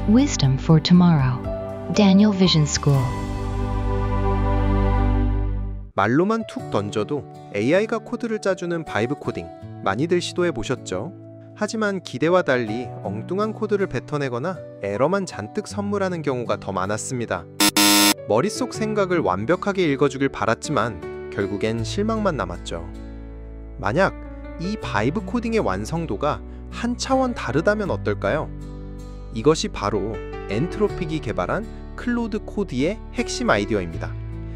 Wisdom for Tomorrow. Daniel Vision School. 말로만 툭 던져도 AI가 코드를 짜주는 바이브 코딩 많이들 시도해 보셨죠? 하지만 기대와 달리 엉뚱한 코드를 뱉어내거나 에러만 잔뜩 선물하는 경우가 더 많았습니다. 머릿속 생각을 완벽하게 읽어주길 바랐지만 결국엔 실망만 남았죠. 만약 이 바이브 코딩의 완성도가 한 차원 다르다면 어떨까요? 이것이 바로 엔트로픽이 개발한 클로드 코드의 핵심 아이디어입니다.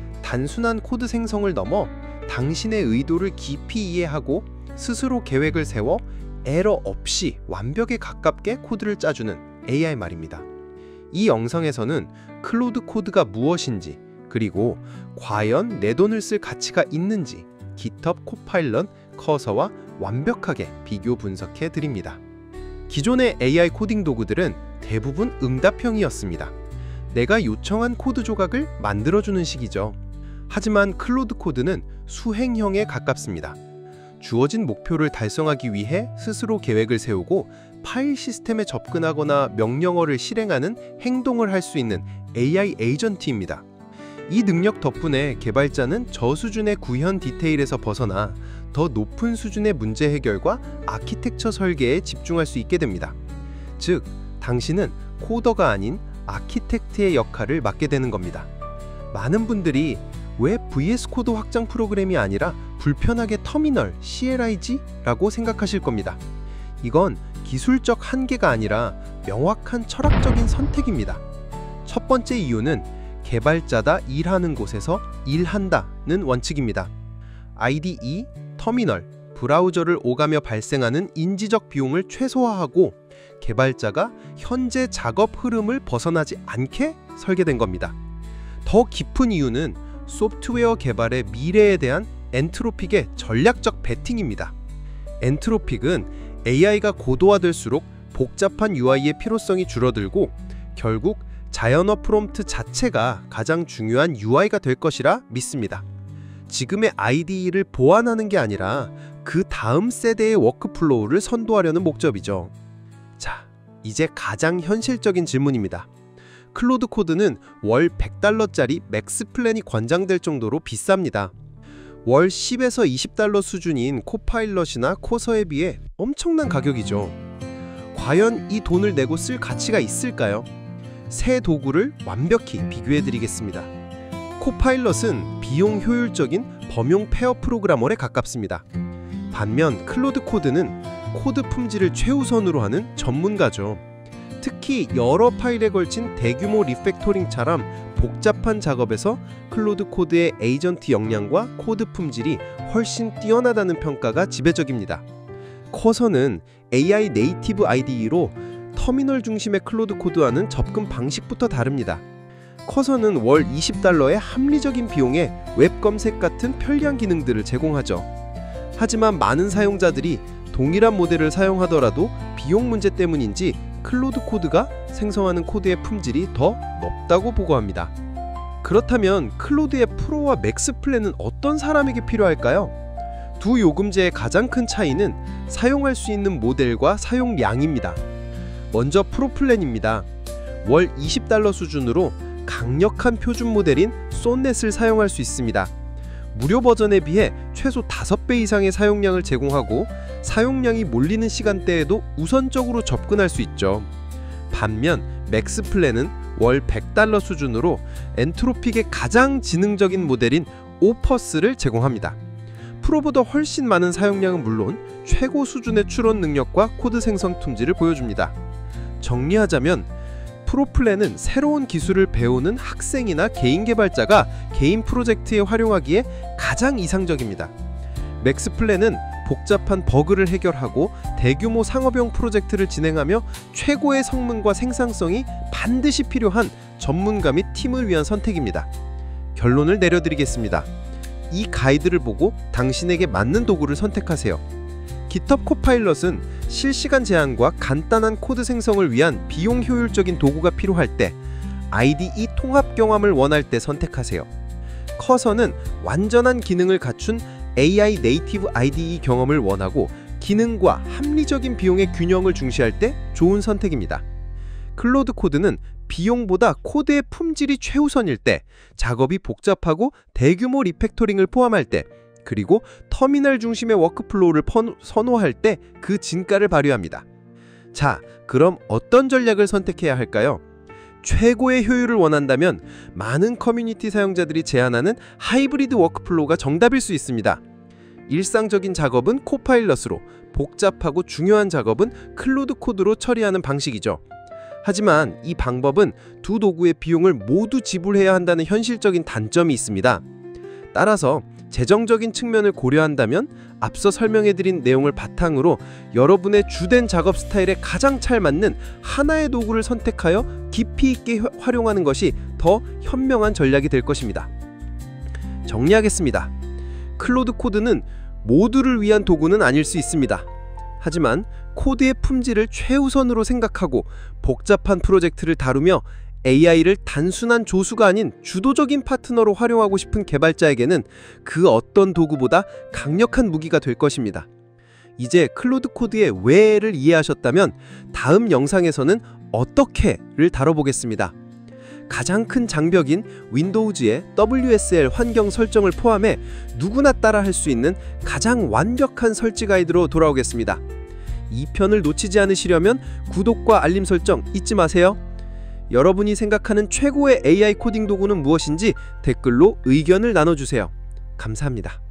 단순한 코드 생성을 넘어 당신의 의도를 깊이 이해하고 스스로 계획을 세워 에러 없이 완벽에 가깝게 코드를 짜주는 AI 말입니다. 이 영상에서는 클로드 코드가 무엇인지, 그리고 과연 내 돈을 쓸 가치가 있는지 GitHub 코파일럿 커서와 완벽하게 비교 분석해 드립니다. 기존의 AI 코딩 도구들은 대부분 응답형이었습니다. 내가 요청한 코드 조각을 만들어주는 식이죠. 하지만 클로드 코드는 수행형에 가깝습니다. 주어진 목표를 달성하기 위해 스스로 계획을 세우고 파일 시스템에 접근하거나 명령어를 실행하는 행동을 할 수 있는 AI 에이전트입니다. 이 능력 덕분에 개발자는 저수준의 구현 디테일에서 벗어나 더 높은 수준의 문제 해결과 아키텍처 설계에 집중할 수 있게 됩니다. 즉, 당신은 코더가 아닌 아키텍트의 역할을 맡게 되는 겁니다. 많은 분들이 왜 VS 코드 확장 프로그램이 아니라 불편하게 터미널, CLIG라고 생각하실 겁니다. 이건 기술적 한계가 아니라 명확한 철학적인 선택입니다. 첫 번째 이유는 개발자다 일하는 곳에서 일한다는 원칙입니다. IDE, 터미널, 브라우저를 오가며 발생하는 인지적 비용을 최소화하고 개발자가 현재 작업 흐름을 벗어나지 않게 설계된 겁니다. 더 깊은 이유는 소프트웨어 개발의 미래에 대한 엔트로픽의 전략적 베팅입니다. 엔트로픽은 AI가 고도화될수록 복잡한 UI의 필요성이 줄어들고 결국 자연어 프롬프트 자체가 가장 중요한 UI가 될 것이라 믿습니다. 지금의 IDE를 보완하는 게 아니라 그 다음 세대의 워크플로우를 선도하려는 목적이죠. 자, 이제 가장 현실적인 질문입니다. 클로드 코드는 월 $100짜리 맥스 플랜이 권장될 정도로 비쌉니다. 월 10에서 $20 수준인 코파일럿이나 코서에 비해 엄청난 가격이죠. 과연 이 돈을 내고 쓸 가치가 있을까요? 새 도구를 완벽히 비교해 드리겠습니다. 코파일럿은 비용 효율적인 범용 페어 프로그래머에 가깝습니다. 반면 클로드 코드는 코드 품질을 최우선으로 하는 전문가죠. 특히 여러 파일에 걸친 대규모 리팩토링처럼 복잡한 작업에서 클로드 코드의 에이전트 역량과 코드 품질이 훨씬 뛰어나다는 평가가 지배적입니다. 커서는 AI 네이티브 IDE로 터미널 중심의 클로드 코드와는 접근 방식부터 다릅니다. 커서는 월 $20의 합리적인 비용에 웹 검색 같은 편리한 기능들을 제공하죠. 하지만 많은 사용자들이 동일한 모델을 사용하더라도 비용 문제 때문인지 클로드 코드가 생성하는 코드의 품질이 더 높다고 보고합니다. 그렇다면 클로드의 프로와 맥스 플랜은 어떤 사람에게 필요할까요? 두 요금제의 가장 큰 차이는 사용할 수 있는 모델과 사용량입니다. 먼저 프로 플랜입니다. 월 $20 수준으로 강력한 표준 모델인 쏜넷을 사용할 수 있습니다. 무료 버전에 비해 최소 5배 이상의 사용량을 제공하고 사용량이 몰리는 시간대에도 우선적으로 접근할 수 있죠. 반면 맥스 플랜은 월 $100 수준으로 엔트로픽의 가장 지능적인 모델인 오퍼스를 제공합니다. 프로보다 훨씬 많은 사용량은 물론 최고 수준의 추론 능력과 코드 생성 품질을 보여줍니다. 정리하자면 프로 플랜은 새로운 기술을 배우는 학생이나 개인 개발자가 개인 프로젝트에 활용하기에 가장 이상적입니다. 맥스 플랜은 복잡한 버그를 해결하고 대규모 상업용 프로젝트를 진행하며 최고의 성능과 생산성이 반드시 필요한 전문가 및 팀을 위한 선택입니다. 결론을 내려드리겠습니다. 이 가이드를 보고 당신에게 맞는 도구를 선택하세요. GitHub 코파일럿은 실시간 제한과 간단한 코드 생성을 위한 비용 효율적인 도구가 필요할 때, IDE 통합 경험을 원할 때 선택하세요. 커서는 완전한 기능을 갖춘 AI 네이티브 IDE 경험을 원하고 기능과 합리적인 비용의 균형을 중시할 때 좋은 선택입니다. 클로드 코드는 비용보다 코드의 품질이 최우선일 때, 작업이 복잡하고 대규모 리팩토링을 포함할 때, 그리고 터미널 중심의 워크플로우를 선호할 때 그 진가를 발휘합니다. 자, 그럼 어떤 전략을 선택해야 할까요? 최고의 효율을 원한다면 많은 커뮤니티 사용자들이 제안하는 하이브리드 워크플로우가 정답일 수 있습니다. 일상적인 작업은 코파일럿으로, 복잡하고 중요한 작업은 클로드 코드로 처리하는 방식이죠. 하지만 이 방법은 두 도구의 비용을 모두 지불해야 한다는 현실적인 단점이 있습니다. 따라서 재정적인 측면을 고려한다면 앞서 설명해드린 내용을 바탕으로 여러분의 주된 작업 스타일에 가장 잘 맞는 하나의 도구를 선택하여 깊이 있게 활용하는 것이 더 현명한 전략이 될 것입니다. 정리하겠습니다. 클로드 코드는 모두를 위한 도구는 아닐 수 있습니다. 하지만 코드의 품질을 최우선으로 생각하고 복잡한 프로젝트를 다루며 AI를 단순한 조수가 아닌 주도적인 파트너로 활용하고 싶은 개발자에게는 그 어떤 도구보다 강력한 무기가 될 것입니다. 이제 클로드 코드의 왜를 이해하셨다면 다음 영상에서는 어떻게를 다뤄보겠습니다. 가장 큰 장벽인 윈도우즈의 WSL 환경 설정을 포함해 누구나 따라 할 수 있는 가장 완벽한 설치 가이드로 돌아오겠습니다. 이 편을 놓치지 않으시려면 구독과 알림 설정 잊지 마세요. 여러분이 생각하는 최고의 AI 코딩 도구는 무엇인지 댓글로 의견을 나눠주세요. 감사합니다.